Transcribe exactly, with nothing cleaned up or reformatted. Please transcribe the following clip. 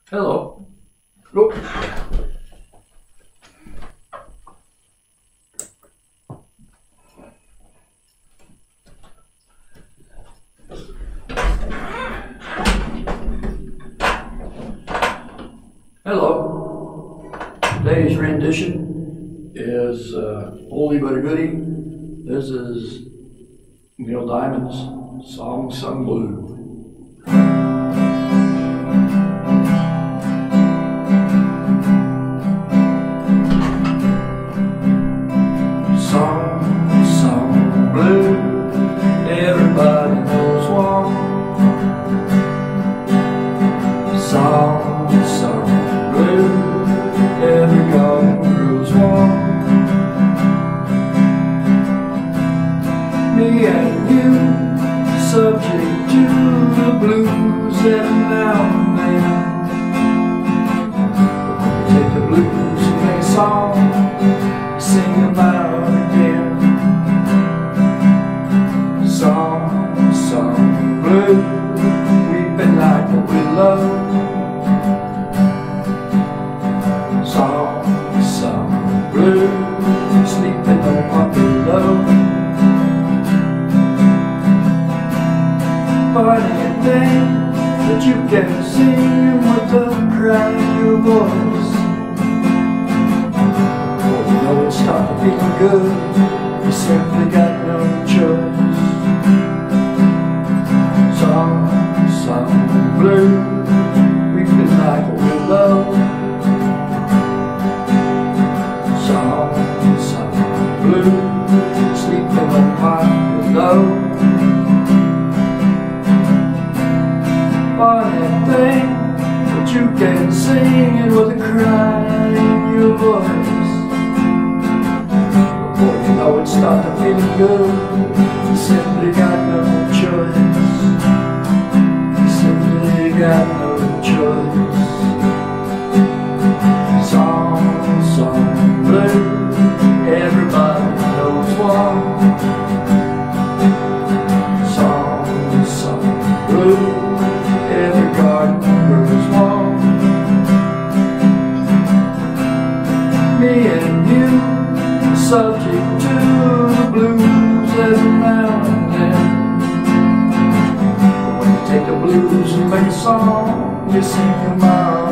Hello. Oh. Hello. Today's rendition is uh, oldie but a goodie. This is Neil Diamond's Song Sung Blue. Song sung blue, everybody knows one. Song sung blue, every garden grows warm. Me and you, subject to the blues every now and then. But when you take the blues and make a song, sing them out again. Song sung blue, weeping like a willow. Song sung blue, sleeping on my pillow. Funny thing that you can sing with the crack in your voice. Well, you know it's starting to feel good, you simply got no choice. Song sung blue, weeping like a willow. Song sung blue, sleeping on my pillow. Funny thing that you can sing it with a cry in your voice. Before you know it, start to feeling good, you simply got no choice. You simply got no choice. Song sung blue, everybody knows one. Song sung blue, every garden grows warm. Me and you, subject to the blues every now and then. But when you take the blues and make a song, you sing them out.